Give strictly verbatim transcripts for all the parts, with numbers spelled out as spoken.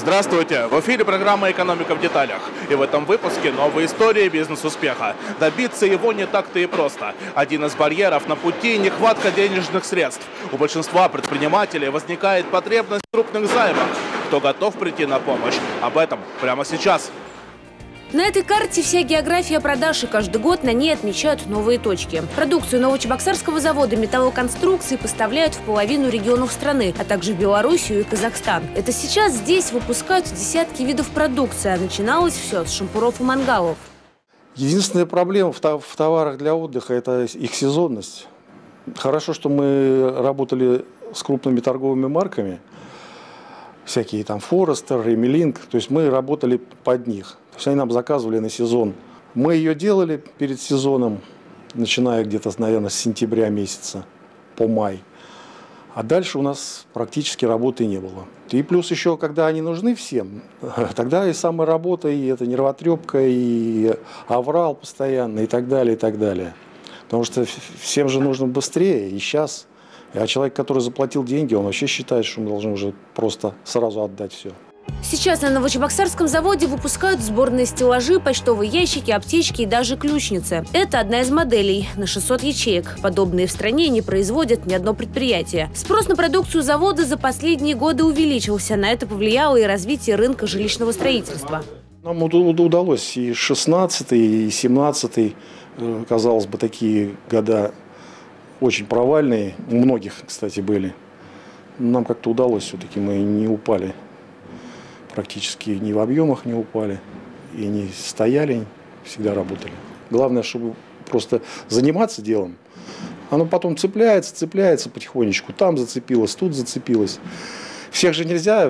Здравствуйте! В эфире программа «Экономика в деталях». И в этом выпуске новая история бизнес-успеха. Добиться его не так-то и просто. Один из барьеров на пути – нехватка денежных средств. У большинства предпринимателей возникает потребность в крупных займах. Кто готов прийти на помощь? Об этом прямо сейчас. На этой карте вся география продаж, и каждый год на ней отмечают новые точки. Продукцию Новочебоксарского завода металлоконструкций поставляют в половину регионов страны, а также в Белоруссию и Казахстан. Это сейчас здесь выпускают десятки видов продукции, а начиналось все с шампуров и мангалов. Единственная проблема в товарах для отдыха – это их сезонность. Хорошо, что мы работали с крупными торговыми марками, всякие там Форестер, Эмилинг, то есть мы работали под них. То есть они нам заказывали на сезон. Мы ее делали перед сезоном, начиная где-то, наверное, с сентября месяца по май. А дальше у нас практически работы не было. И плюс еще, когда они нужны всем, тогда и самая работа, и это нервотрепка, и аврал постоянно, и так далее, и так далее. Потому что всем же нужно быстрее, и сейчас. А человек, который заплатил деньги, он вообще считает, что мы должны уже просто сразу отдать все. Сейчас на Новочебоксарском заводе выпускают сборные стеллажи, почтовые ящики, аптечки и даже ключницы. Это одна из моделей на шестьсот ячеек. Подобные в стране не производят ни одно предприятие. Спрос на продукцию завода за последние годы увеличился. На это повлияло и развитие рынка жилищного строительства. Нам удалось и шестнадцатый, и семнадцатый, казалось бы, такие года очень провальные. У многих, кстати, были. Нам как-то удалось, все-таки мы не упали. Практически ни в объемах не упали, и не стояли, всегда работали. Главное, чтобы просто заниматься делом. Оно потом цепляется, цепляется потихонечку. Там зацепилось, тут зацепилось. Всех же нельзя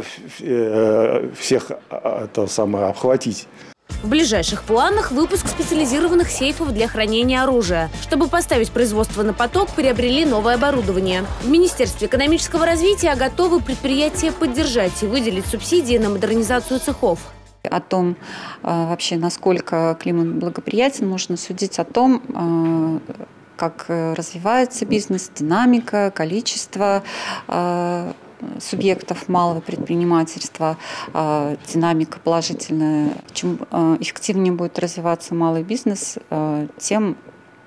всех это самое обхватить. В ближайших планах выпуск специализированных сейфов для хранения оружия. Чтобы поставить производство на поток, приобрели новое оборудование. В Министерстве экономического развития готовы предприятия поддержать и выделить субсидии на модернизацию цехов. О том, вообще, насколько климат благоприятен, можно судить о том, как развивается бизнес, динамика, количество субъектов малого предпринимательства, динамика положительная. Чем эффективнее будет развиваться малый бизнес, тем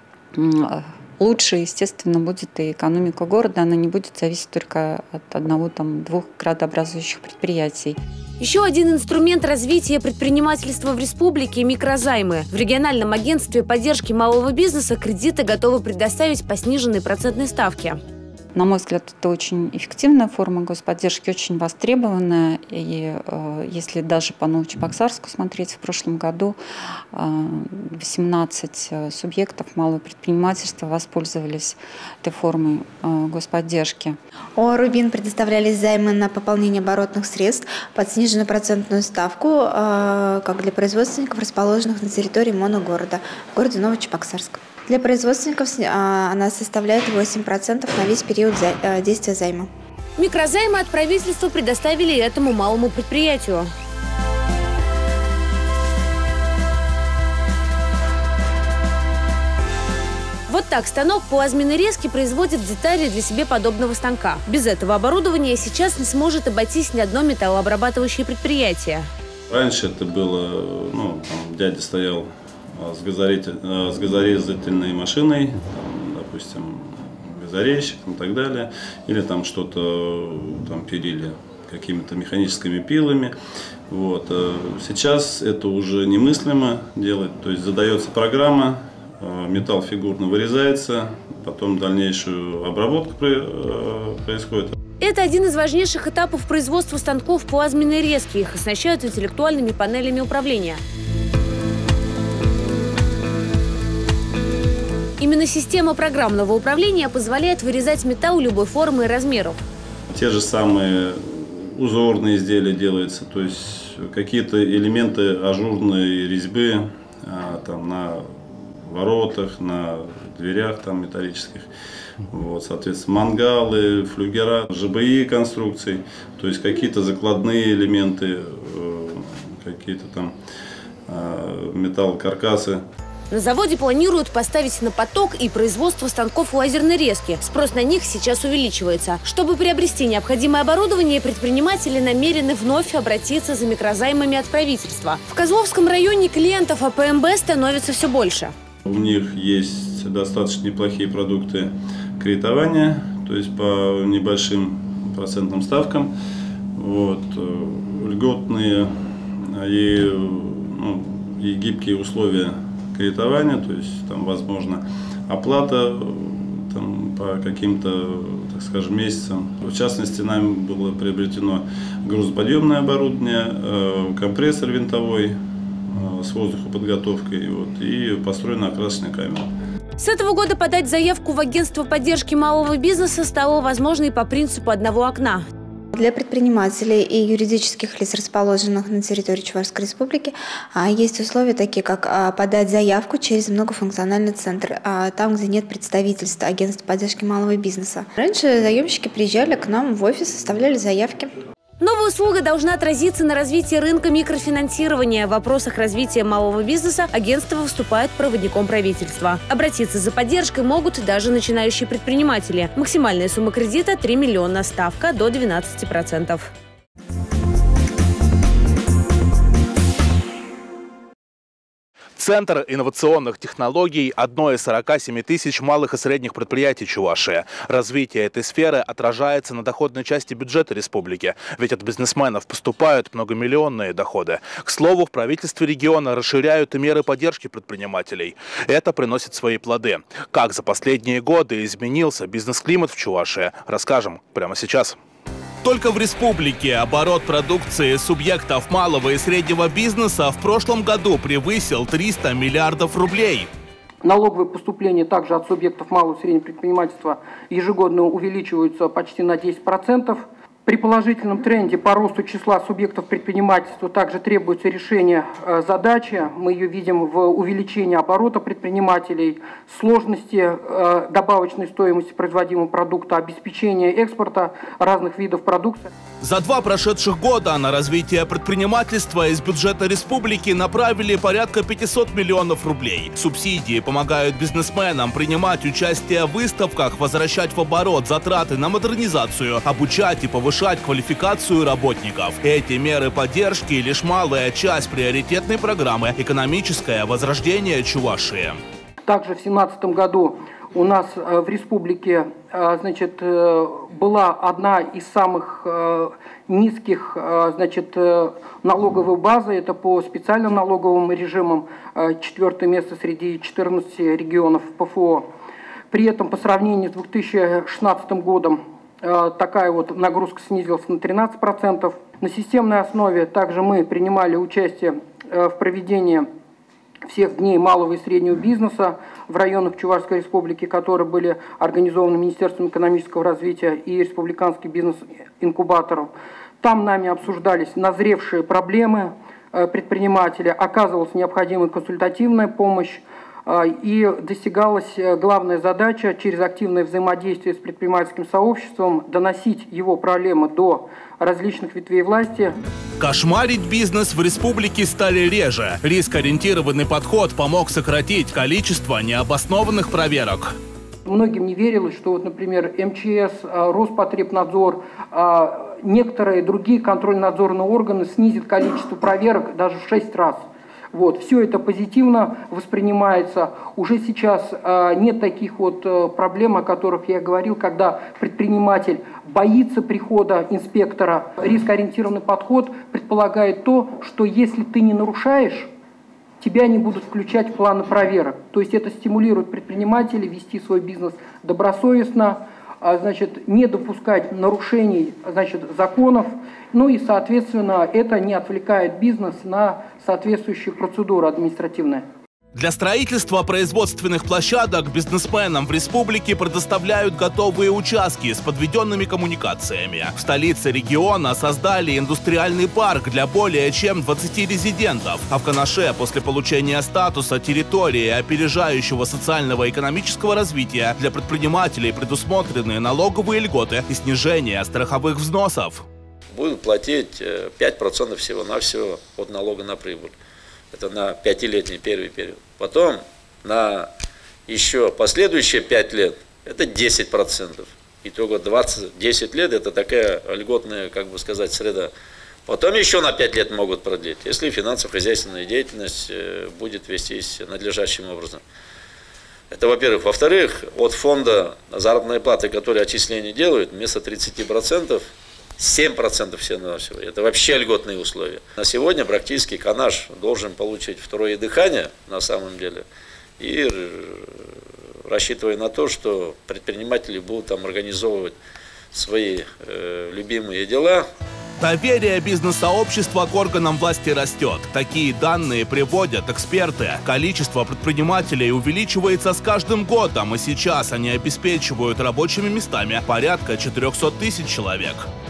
лучше, естественно, будет и экономика города. Она не будет зависеть только от одного-двух градообразующих предприятий. Еще один инструмент развития предпринимательства в республике – микрозаймы. В региональном агентстве поддержки малого бизнеса кредиты готовы предоставить по сниженной процентной ставке. На мой взгляд, это очень эффективная форма господдержки, очень востребованная. И э, если даже по Новочебоксарску смотреть, в прошлом году э, восемнадцать субъектов малого предпринимательства воспользовались этой формой э, господдержки. ОАО «Рубин» предоставлялись займы на пополнение оборотных средств под сниженную процентную ставку, э, как для производственников, расположенных на территории моногорода, в городе Новочебоксарск. Для производственников она составляет восемь процентов на весь период действия займа. Микрозаймы от правительства предоставили этому малому предприятию. Вот так станок плазменной резки производит детали для себе подобного станка. Без этого оборудования сейчас не сможет обойтись ни одно металлообрабатывающее предприятие. Раньше это было, ну, там дядя стоял с, газорезатель, с газорезательной машиной, там, допустим, газорезчик и так далее, или там что-то там пилили какими-то механическими пилами. Вот. Сейчас это уже немыслимо делать, то есть задается программа, металл фигурно вырезается, потом дальнейшую обработку происходит. Это один из важнейших этапов производства станков плазменной резки. Их оснащают интеллектуальными панелями управления. Именно система программного управления позволяет вырезать металл любой формы и размеров. Те же самые узорные изделия делаются, то есть какие-то элементы ажурной резьбы там, на воротах, на дверях там, металлических. Вот, соответственно, мангалы, флюгера, ЖБИ конструкций, то есть какие-то закладные элементы, какие-то там металлокаркасы. На заводе планируют поставить на поток и производство станков лазерной резки. Спрос на них сейчас увеличивается. Чтобы приобрести необходимое оборудование, предприниматели намерены вновь обратиться за микрозаймами от правительства. В Козловском районе клиентов А П М Б становится все больше. У них есть достаточно неплохие продукты кредитования, то есть по небольшим процентным ставкам, вот, льготные и, ну, и гибкие условия кредитования, то есть там возможно оплата там, по каким-то, так скажем, месяцам. В частности, нами было приобретено грузоподъемное оборудование, компрессор винтовой с воздухоподготовкой, вот, и построена окрасочная камера. С этого года подать заявку в агентство поддержки малого бизнеса стало возможно и по принципу одного окна. Для предпринимателей и юридических лиц, расположенных на территории Чувашской Республики, есть условия такие, как подать заявку через многофункциональный центр, там, где нет представительства агентства поддержки малого бизнеса. Раньше заемщики приезжали к нам в офис, составляли заявки. Новая услуга должна отразиться на развитии рынка микрофинансирования. В вопросах развития малого бизнеса агентство выступает проводником правительства. Обратиться за поддержкой могут даже начинающие предприниматели. Максимальная сумма кредита – три миллиона, ставка до двенадцати процентов. Центр инновационных технологий – одно из сорока семи тысяч малых и средних предприятий Чувашии. Развитие этой сферы отражается на доходной части бюджета республики, ведь от бизнесменов поступают многомиллионные доходы. К слову, в правительстве региона расширяют и меры поддержки предпринимателей. Это приносит свои плоды. Как за последние годы изменился бизнес-климат в Чувашии, расскажем прямо сейчас. Только в республике оборот продукции субъектов малого и среднего бизнеса в прошлом году превысил триста миллиардов рублей. Налоговые поступления также от субъектов малого и среднего предпринимательства ежегодно увеличиваются почти на десять процентов. При положительном тренде по росту числа субъектов предпринимательства также требуется решение задачи. Мы ее видим в увеличении оборота предпринимателей, сложности добавочной стоимости производимого продукта, обеспечения экспорта разных видов продукции. За два прошедших года на развитие предпринимательства из бюджета республики направили порядка пятисот миллионов рублей. Субсидии помогают бизнесменам принимать участие в выставках, возвращать в оборот затраты на модернизацию, обучать и повышать квалификацию работников. Эти меры поддержки – лишь малая часть приоритетной программы «Экономическое возрождение Чувашии». Также в две тысячи семнадцатом году у нас в республике, значит, была одна из самых низких, значит, налоговой базы. Это по специальным налоговым режимам четвертое место среди четырнадцати регионов П Ф О. При этом по сравнению с две тысячи шестнадцатым годом такая вот нагрузка снизилась на тринадцать процентов. На системной основе также мы принимали участие в проведении всех дней малого и среднего бизнеса в районах Чувашской Республики, которые были организованы Министерством экономического развития и Республиканским бизнес-инкубатором. Там нами обсуждались назревшие проблемы предпринимателя, оказывалась необходимая консультативная помощь, и достигалась главная задача через активное взаимодействие с предпринимательским сообществом доносить его проблемы до различных ветвей власти. Кошмарить бизнес в республике стали реже. Риск-ориентированный подход помог сократить количество необоснованных проверок. Многим не верилось, что, вот, например, М Ч С, Роспотребнадзор, некоторые другие контрольно-надзорные органы снизят количество проверок даже в шесть раз. Вот, все это позитивно воспринимается. Уже сейчас э, нет таких вот э, проблем, о которых я говорил, когда предприниматель боится прихода инспектора. Рискоориентированный подход предполагает то, что если ты не нарушаешь, тебя не будут включать в планы проверок. То есть это стимулирует предпринимателей вести свой бизнес добросовестно, значит, не допускать нарушений, значит, законов, ну и, соответственно, это не отвлекает бизнес на соответствующие процедуры административные. Для строительства производственных площадок бизнесменам в республике предоставляют готовые участки с подведенными коммуникациями. В столице региона создали индустриальный парк для более чем двадцати резидентов. А в Канаше после получения статуса территории опережающего социального и экономического развития для предпринимателей предусмотрены налоговые льготы и снижение страховых взносов. Будут платить пять процентов всего-навсего от налога на прибыль. Это на пятилетний первый период. Потом на еще последующие пять лет, это десять процентов. Итого двадцать-десять лет – это такая льготная, как бы сказать, среда. Потом еще на пять лет могут продлить, если финансово-хозяйственная деятельность будет вестись надлежащим образом. Это во-первых. Во-вторых, от фонда заработной платы, который отчисления делают, вместо тридцати процентов, семь процентов всего-навсего. Это вообще льготные условия. На сегодня практически Канаш должен получить второе дыхание на самом деле. И рассчитывая на то, что предприниматели будут там организовывать свои э, любимые дела. Доверие бизнес-сообщества к органам власти растет. Такие данные приводят эксперты. Количество предпринимателей увеличивается с каждым годом, и сейчас они обеспечивают рабочими местами порядка четырехсот тысяч человек.